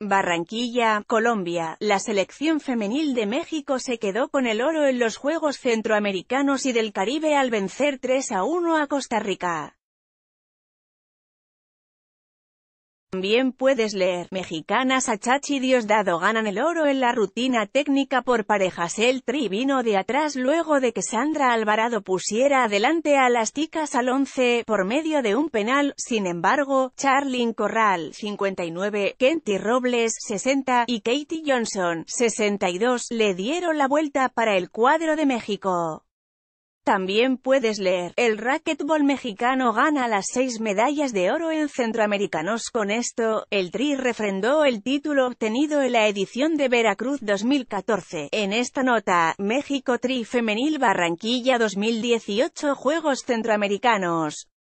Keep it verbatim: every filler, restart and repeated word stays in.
Barranquilla, Colombia. La selección femenil de México se quedó con el oro en los Juegos Centroamericanos y del Caribe al vencer tres a uno a Costa Rica. También puedes leer: mexicanas Achachi y Diosdado ganan el oro en la rutina técnica por parejas. El Tri vino de atrás luego de que Sandra Alvarado pusiera adelante a las ticas al once, por medio de un penal. Sin embargo, Charlyn Corral, cincuenta y nueve, Kenty Robles, sesenta, y Katie Johnson, sesenta y dos, le dieron la vuelta para el cuadro de México. También puedes leer: el racquetbol mexicano gana las seis medallas de oro en Centroamericanos. Con esto, el Tri refrendó el título obtenido en la edición de Veracruz dos mil catorce. En esta nota, México Tri Femenil Barranquilla dos mil dieciocho Juegos Centroamericanos.